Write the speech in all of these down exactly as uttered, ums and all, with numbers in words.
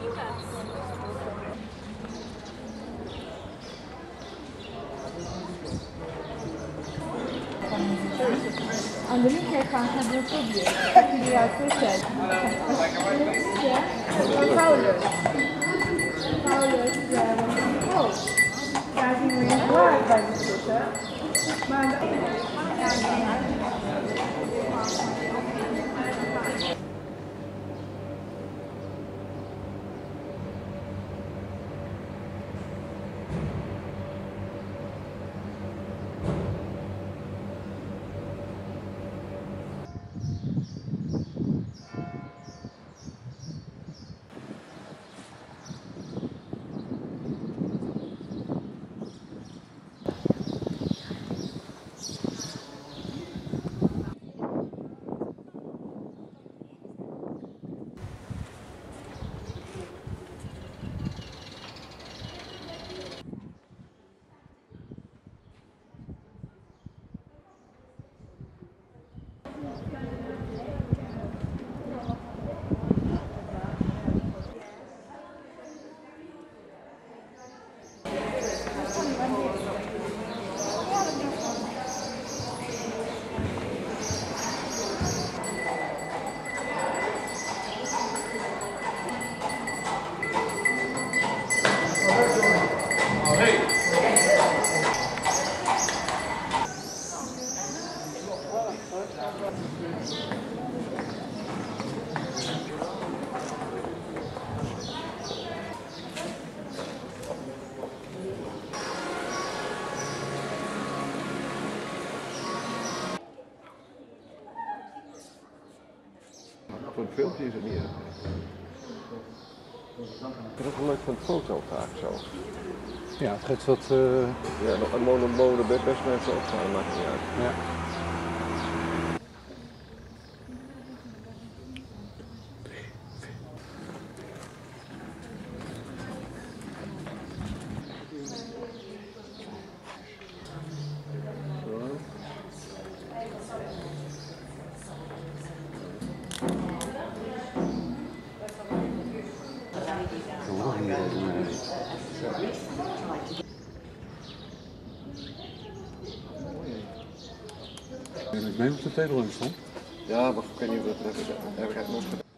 Underneath here can't have your phobia. Actually, you are pushed. Paulus. Paulus was oh, starting with what by the pusher. Voor het filmpje is het niet erg. Dat is leuk van de foto vaak zo. Ja, het geeft wat... Uh... Ja, nog een mono, mono best mensen opstaan, maakt niet uit. Ja. Ik meen op de tegelrun stond. Ja, maar ik weet niet of dat heb ik, heb ik echt nog gedaan.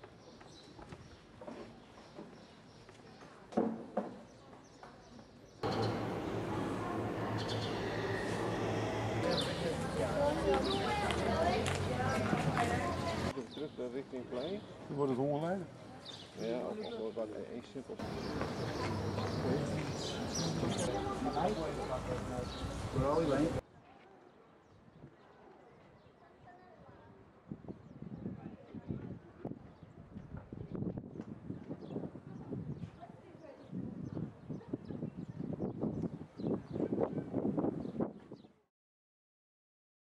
Terug de richting plein. Dan wordt het hongerlijden. Ja, of of wat één simpel. Vooral